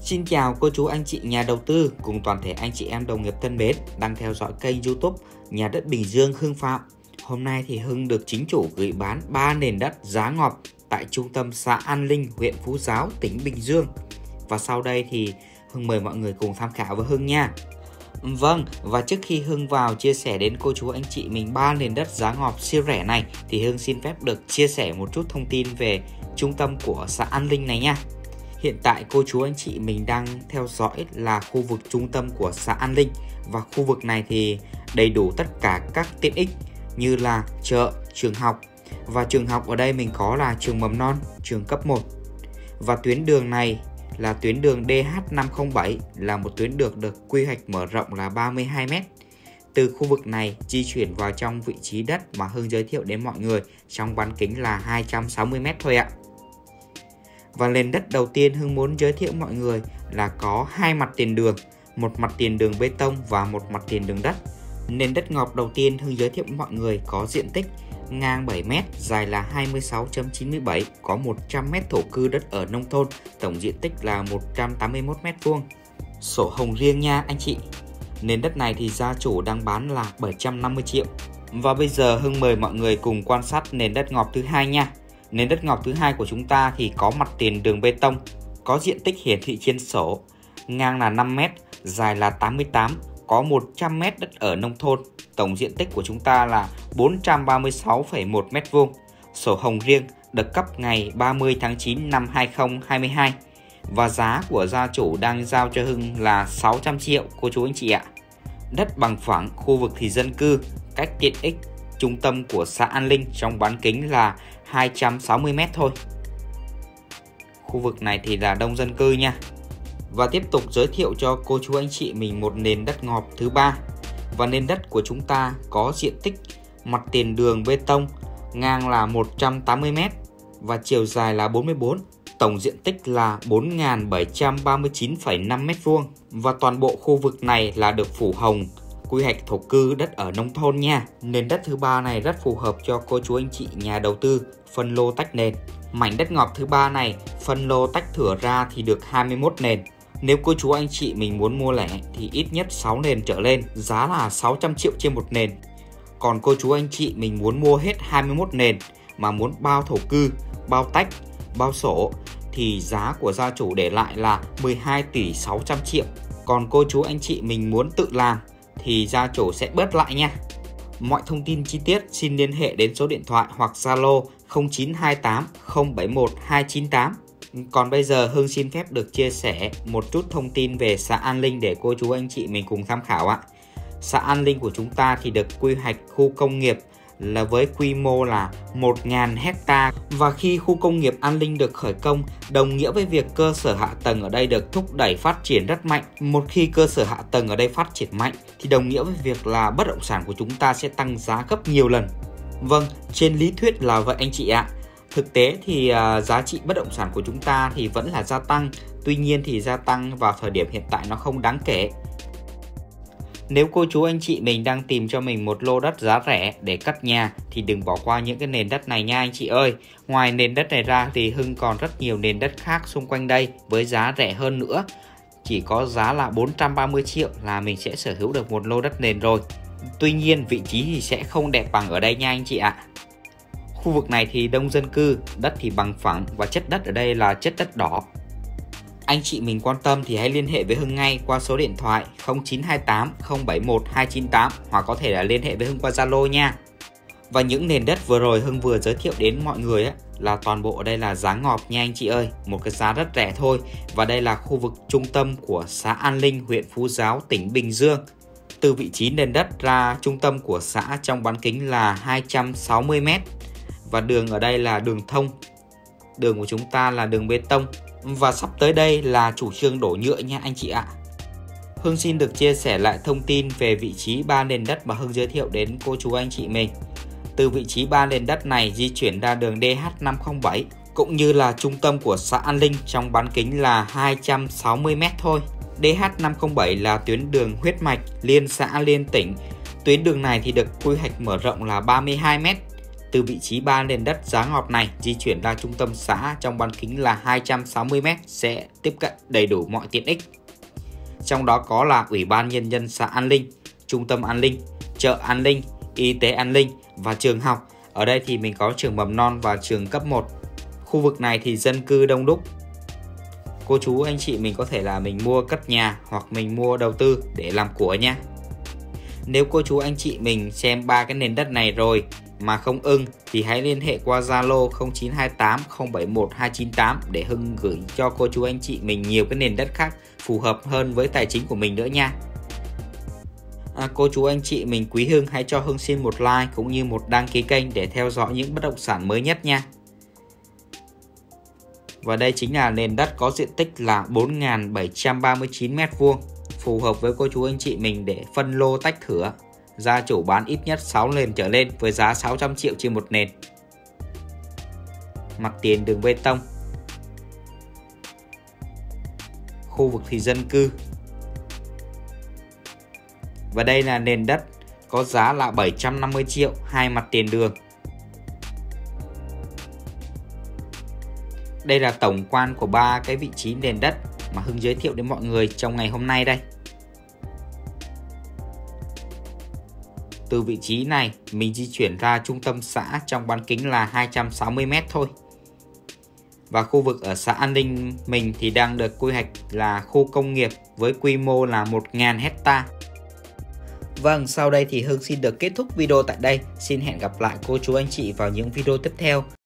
Xin chào cô chú anh chị nhà đầu tư cùng toàn thể anh chị em đồng nghiệp thân mến đang theo dõi kênh YouTube Nhà đất Bình Dương Hưng Phạm. Hôm nay thì Hưng được chính chủ gửi bán 3 nền đất giá ngọt tại trung tâm xã An Linh, huyện Phú Giáo, tỉnh Bình Dương. Và sau đây thì Hưng mời mọi người cùng tham khảo với Hưng nha. Vâng, và trước khi Hưng vào chia sẻ đến cô chú anh chị mình 3 nền đất giá ngọt siêu rẻ này thì Hưng xin phép được chia sẻ một chút thông tin về trung tâm của xã An Linh này nha. Hiện tại cô chú anh chị mình đang theo dõi là khu vực trung tâm của xã An Linh, và khu vực này thì đầy đủ tất cả các tiện ích như là chợ, trường học. Và trường học ở đây mình có là trường mầm non, trường cấp 1. Và tuyến đường này là tuyến đường DH507, là một tuyến đường được quy hoạch mở rộng là 32m. Từ khu vực này di chuyển vào trong vị trí đất mà Hưng giới thiệu đến mọi người trong bán kính là 260m thôi ạ. Và nền đất đầu tiên Hưng muốn giới thiệu mọi người là có hai mặt tiền đường, một mặt tiền đường bê tông và một mặt tiền đường đất. Nền đất ngọt đầu tiên Hưng giới thiệu với mọi người có diện tích ngang 7m, dài là 26,97, có 100m thổ cư đất ở nông thôn, tổng diện tích là 181m². Sổ hồng riêng nha anh chị. Nền đất này thì gia chủ đang bán là 750 triệu. Và bây giờ Hưng mời mọi người cùng quan sát nền đất ngọt thứ hai nha. Nền đất ngọt thứ hai của chúng ta thì có mặt tiền đường bê tông, có diện tích hiển thị trên sổ, ngang là 5m, dài là 88, có 100m đất ở nông thôn, tổng diện tích của chúng ta là 436,1m². Sổ hồng riêng được cấp ngày 30 tháng 9 năm 2022 và giá của gia chủ đang giao cho Hưng là 600 triệu cô chú anh chị ạ. Đất bằng phẳng, khu vực thì dân cư, cách tiện ích trung tâm của xã An Linh trong bán kính là 260m thôi. Khu vực này thì là đông dân cư nha. Và tiếp tục giới thiệu cho cô chú anh chị mình một nền đất ngọt thứ ba. Và nền đất của chúng ta có diện tích mặt tiền đường bê tông, ngang là 180m và chiều dài là 44, tổng diện tích là 4.739,5m². Và toàn bộ khu vực này là được phủ hồng, quy hoạch thổ cư đất ở nông thôn nha. Nền đất thứ ba này rất phù hợp cho cô chú anh chị nhà đầu tư phân lô tách nền. Mảnh đất ngọt thứ ba này phân lô tách thửa ra thì được 21 nền. Nếu cô chú anh chị mình muốn mua lẻ thì ít nhất 6 nền trở lên, giá là 600 triệu trên một nền. Còn cô chú anh chị mình muốn mua hết 21 nền mà muốn bao thổ cư, bao tách, bao sổ thì giá của gia chủ để lại là 12 tỷ 600 triệu. Còn cô chú anh chị mình muốn tự làm thì gia chủ sẽ bớt lại nha. Mọi thông tin chi tiết xin liên hệ đến số điện thoại hoặc Zalo 0928 071 298. Còn bây giờ Hưng xin phép được chia sẻ một chút thông tin về xã An Linh để cô chú anh chị mình cùng tham khảo ạ. Xã An Linh của chúng ta thì được quy hoạch khu công nghiệp là với quy mô là 1.000 hecta. Và khi khu công nghiệp An Linh được khởi công, đồng nghĩa với việc cơ sở hạ tầng ở đây được thúc đẩy phát triển rất mạnh. Một khi cơ sở hạ tầng ở đây phát triển mạnh thì đồng nghĩa với việc là bất động sản của chúng ta sẽ tăng giá gấp nhiều lần. Vâng, trên lý thuyết là vậy anh chị ạ. Thực tế thì giá trị bất động sản của chúng ta thì vẫn là gia tăng. Tuy nhiên thì gia tăng vào thời điểm hiện tại nó không đáng kể. Nếu cô chú anh chị mình đang tìm cho mình một lô đất giá rẻ để cất nhà thì đừng bỏ qua những cái nền đất này nha anh chị ơi. Ngoài nền đất này ra thì Hưng còn rất nhiều nền đất khác xung quanh đây với giá rẻ hơn nữa. Chỉ có giá là 430 triệu là mình sẽ sở hữu được một lô đất nền rồi. Tuy nhiên vị trí thì sẽ không đẹp bằng ở đây nha anh chị ạ. Khu vực này thì đông dân cư, đất thì bằng phẳng và chất đất ở đây là chất đất đỏ. Anh chị mình quan tâm thì hãy liên hệ với Hưng ngay qua số điện thoại 0928 071 298 hoặc có thể là liên hệ với Hưng qua Zalo nha. Và những nền đất vừa rồi Hưng vừa giới thiệu đến mọi người ấy, là toàn bộ ở đây là giá ngọt nha anh chị ơi, một cái giá rất rẻ thôi. Và đây là khu vực trung tâm của xã An Linh, huyện Phú Giáo, tỉnh Bình Dương. Từ vị trí nền đất ra trung tâm của xã trong bán kính là 260m. Và đường ở đây là đường thông. Đường của chúng ta là đường bê tông. Và sắp tới đây là chủ trương đổ nhựa nha anh chị ạ. Hưng xin được chia sẻ lại thông tin về vị trí 3 nền đất mà Hưng giới thiệu đến cô chú anh chị mình. Từ vị trí 3 nền đất này di chuyển ra đường DH507 cũng như là trung tâm của xã An Linh trong bán kính là 260m thôi. DH507 là tuyến đường huyết mạch liên xã liên tỉnh. Tuyến đường này thì được quy hoạch mở rộng là 32m. Từ vị trí 3 nền đất giá ngọt này di chuyển ra trung tâm xã trong bán kính là 260m sẽ tiếp cận đầy đủ mọi tiện ích. Trong đó có là Ủy ban Nhân dân xã An Linh, Trung tâm An Linh, chợ An Linh, y tế An Linh và trường học. Ở đây thì mình có trường mầm non và trường cấp 1. Khu vực này thì dân cư đông đúc. Cô chú anh chị mình có thể là mình mua cất nhà hoặc mình mua đầu tư để làm của nha. Nếu cô chú anh chị mình xem 3 cái nền đất này rồi mà không ưng thì hãy liên hệ qua Zalo 0928 071 298 để Hưng gửi cho cô chú anh chị mình nhiều cái nền đất khác phù hợp hơn với tài chính của mình nữa nha. Cô chú anh chị mình quý Hưng hãy cho Hưng xin một like cũng như một đăng ký kênh để theo dõi những bất động sản mới nhất nha. Và đây chính là nền đất có diện tích là 4.739m², phù hợp với cô chú anh chị mình để phân lô tách thửa, gia chủ bán ít nhất 6 nền trở lên với giá 600 triệu trên một nền. Mặt tiền đường bê tông. Khu vực thì dân cư. Và đây là nền đất có giá là 750 triệu, hai mặt tiền đường. Đây là tổng quan của 3 cái vị trí nền đất mà Hưng giới thiệu đến mọi người trong ngày hôm nay đây. Từ vị trí này mình di chuyển ra trung tâm xã trong bán kính là 260m thôi. Và khu vực ở xã An Linh mình thì đang được quy hoạch là khu công nghiệp với quy mô là 1.000 hecta. Vâng, sau đây thì Hưng xin được kết thúc video tại đây. Xin hẹn gặp lại cô chú anh chị vào những video tiếp theo.